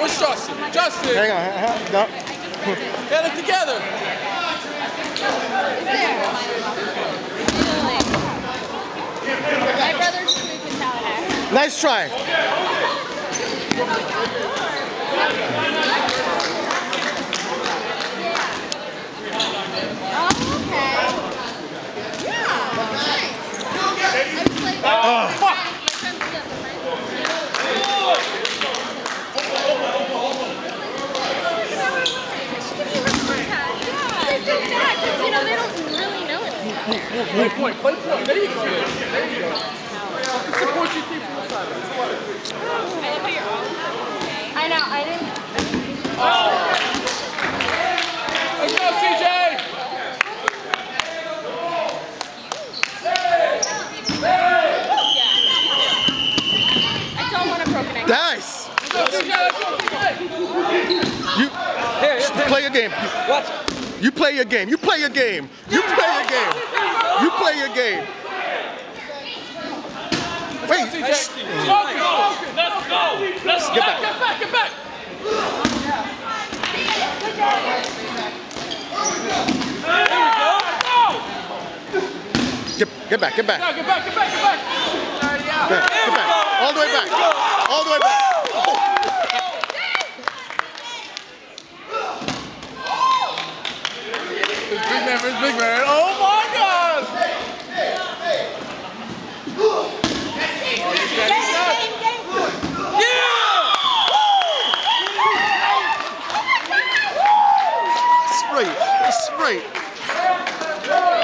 Where's Justin? Justin! Hang on, no. Get it together! My brother's moved to Tallahassee. Nice try. Play point, play point. There you go. There you go. Support your team from the side. I know, I didn't. Oh! Let's go, CJ! I don't want a broken ankle. Nice. Let's go, CJ! Let's go, CJ! You play your game. Watch. You play your game. You play your game. You play your game. You play your game. Wait. Let's go. Let's get back. Get back. Get back. There we go. Get back. Get back. Get back. Get back. Get back. Get back. All the way back. All the way back. It's big man. Oh my God! Straight.